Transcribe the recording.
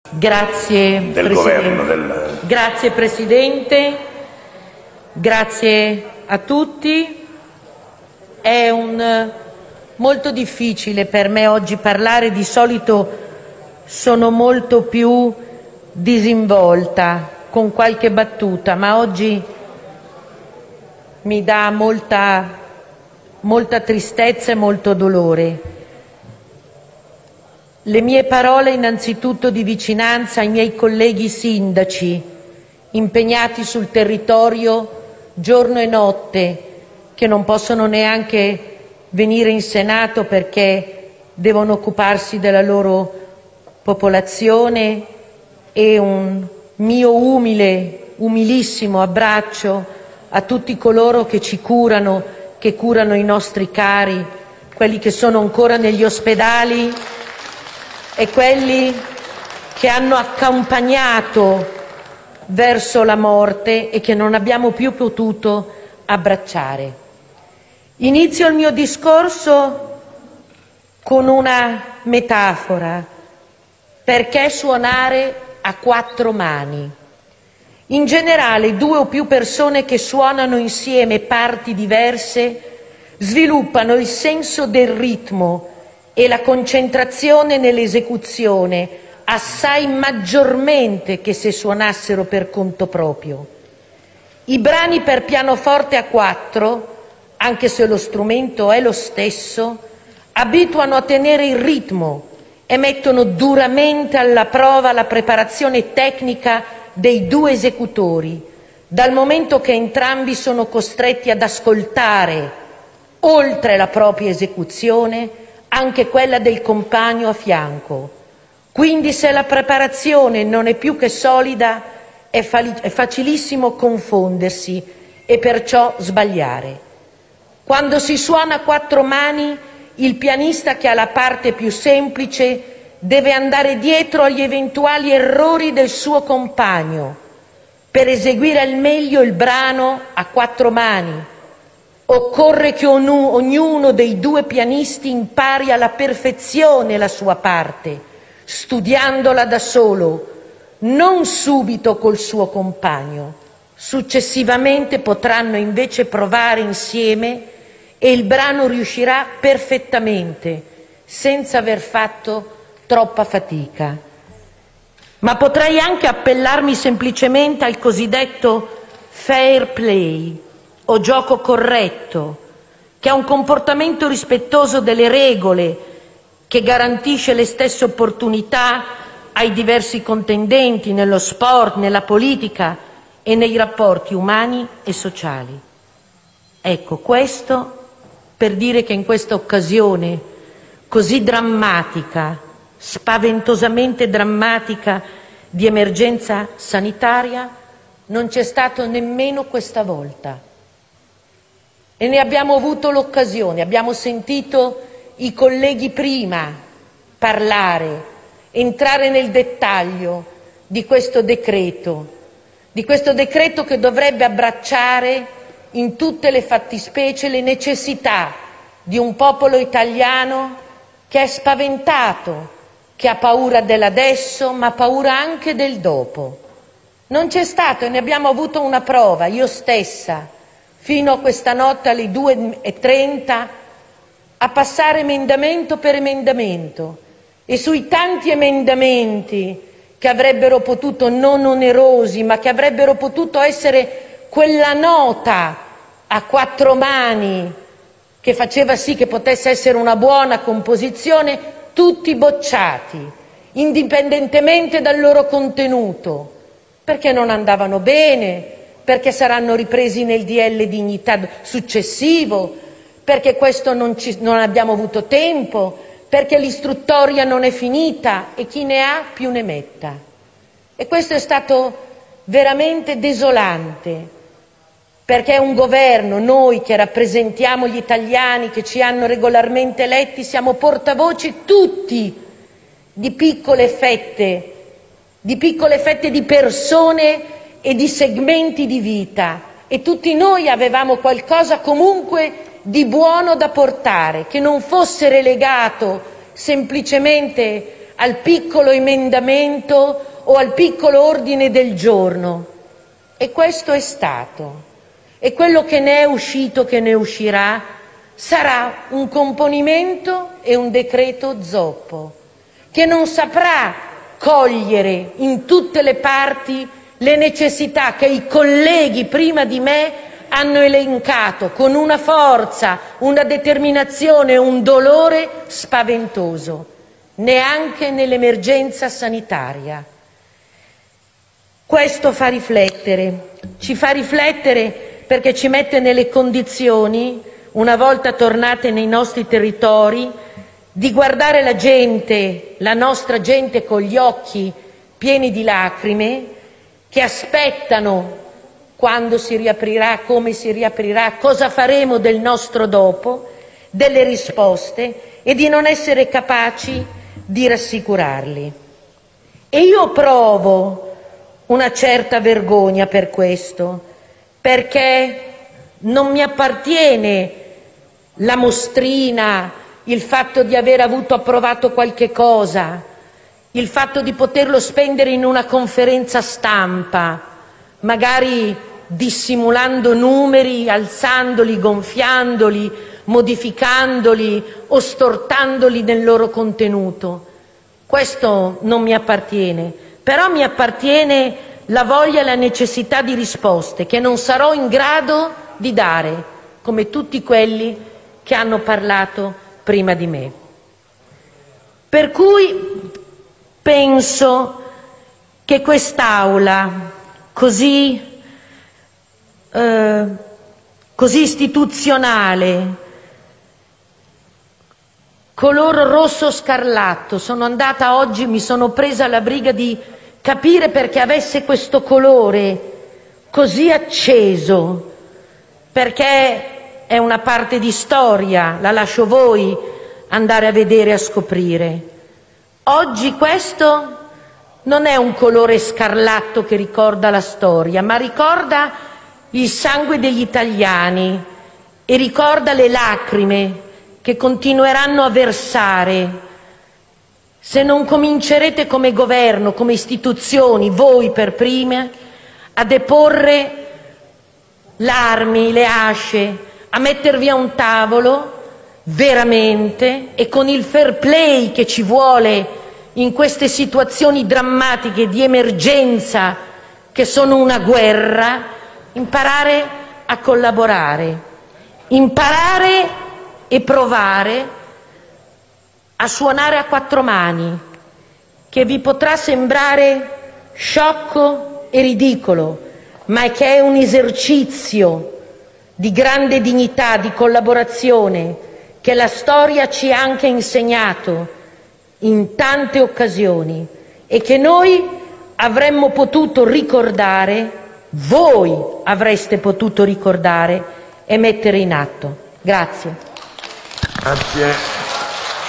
Grazie, del governo del... Grazie Presidente, grazie a tutti. È molto difficile per me oggi parlare, di solito sono molto più disinvolta con qualche battuta, ma oggi mi dà molta tristezza e molto dolore. Le mie parole innanzitutto di vicinanza ai miei colleghi sindaci impegnati sul territorio giorno e notte, che non possono neanche venire in Senato perché devono occuparsi della loro popolazione, e un mio umilissimo abbraccio a tutti coloro che ci curano, che curano i nostri cari, quelli che sono ancora negli ospedali e quelli che hanno accompagnato verso la morte e che non abbiamo più potuto abbracciare. Inizio il mio discorso con una metafora. Perché suonare a quattro mani? In generale, due o più persone che suonano insieme parti diverse sviluppano il senso del ritmo e la concentrazione nell'esecuzione assai maggiormente che se suonassero per conto proprio. I brani per pianoforte a quattro, anche se lo strumento è lo stesso, abituano a tenere il ritmo e mettono duramente alla prova la preparazione tecnica dei due esecutori, dal momento che entrambi sono costretti ad ascoltare, oltre la propria esecuzione, anche quella del compagno a fianco. Quindi, se la preparazione non è più che solida, è facilissimo confondersi e perciò sbagliare. Quando si suona a quattro mani, il pianista che ha la parte più semplice deve andare dietro agli eventuali errori del suo compagno per eseguire al meglio il brano a quattro mani. Occorre che ognuno dei due pianisti impari alla perfezione la sua parte, studiandola da solo, non subito col suo compagno. Successivamente potranno invece provare insieme e il brano riuscirà perfettamente, senza aver fatto troppa fatica. Ma potrei anche appellarmi semplicemente al cosiddetto fair play, o gioco corretto, che è un comportamento rispettoso delle regole, che garantisce le stesse opportunità ai diversi contendenti nello sport, nella politica e nei rapporti umani e sociali. Ecco, questo per dire che in questa occasione così drammatica, spaventosamente drammatica, di emergenza sanitaria, non c'è stato nemmeno questa volta. E ne abbiamo avuto l'occasione, abbiamo sentito i colleghi prima parlare, entrare nel dettaglio di questo decreto che dovrebbe abbracciare in tutte le fattispecie le necessità di un popolo italiano che è spaventato, che ha paura dell'adesso, ma ha paura anche del dopo. Non c'è stato, e ne abbiamo avuto una prova, io stessa, fino a questa notte alle 2:30, a passare emendamento per emendamento, e sui tanti emendamenti che avrebbero potuto, non onerosi, ma che avrebbero potuto essere quella nota a quattro mani che faceva sì che potesse essere una buona composizione, tutti bocciati, indipendentemente dal loro contenuto, perché non andavano bene, perché saranno ripresi nel DL Dignità successivo, perché questo non abbiamo avuto tempo, perché l'istruttoria non è finita e chi ne ha più ne metta. E questo è stato veramente desolante, perché un governo, noi che rappresentiamo gli italiani, che ci hanno regolarmente eletti, siamo portavoce tutti di piccole fette di persone e di segmenti di vita, e tutti noi avevamo qualcosa comunque di buono da portare, che non fosse relegato semplicemente al piccolo emendamento o al piccolo ordine del giorno. E questo è stato. E quello che ne è uscito, che ne uscirà, sarà un componimento e un decreto zoppo, che non saprà cogliere in tutte le parti le necessità che i colleghi prima di me hanno elencato con una forza, una determinazione e un dolore spaventoso, neanche nell'emergenza sanitaria. Questo fa riflettere, ci fa riflettere perché ci mette nelle condizioni, una volta tornate nei nostri territori, di guardare la gente, la nostra gente, con gli occhi pieni di lacrime, che aspettano quando si riaprirà, come si riaprirà, cosa faremo del nostro dopo, delle risposte, e di non essere capaci di rassicurarli. E io provo una certa vergogna per questo, perché non mi appartiene la mostrina, il fatto di aver avuto approvato qualche cosa, il fatto di poterlo spendere in una conferenza stampa, magari dissimulando numeri, alzandoli, gonfiandoli, modificandoli o stortandoli nel loro contenuto. Questo non mi appartiene, però mi appartiene la voglia e la necessità di risposte che non sarò in grado di dare, come tutti quelli che hanno parlato prima di me. Per cui penso che quest'Aula così istituzionale, color rosso scarlatto, sono andata oggi, mi sono presa la briga di capire perché avesse questo colore così acceso, perché è una parte di storia, la lascio voi andare a vedere e a scoprire. Oggi questo non è un colore scarlatto che ricorda la storia, ma ricorda il sangue degli italiani e ricorda le lacrime che continueranno a versare se non comincerete come governo, come istituzioni, voi per prime, a deporre le armi, le asce, a mettervi a un tavolo veramente e con il fair play che ci vuole in queste situazioni drammatiche di emergenza che sono una guerra, imparare a collaborare, imparare e provare a suonare a quattro mani, che vi potrà sembrare sciocco e ridicolo, ma che è un esercizio di grande dignità, di collaborazione, che la storia ci ha anche insegnato in tante occasioni e che noi avremmo potuto ricordare, voi avreste potuto ricordare e mettere in atto. Grazie. Grazie.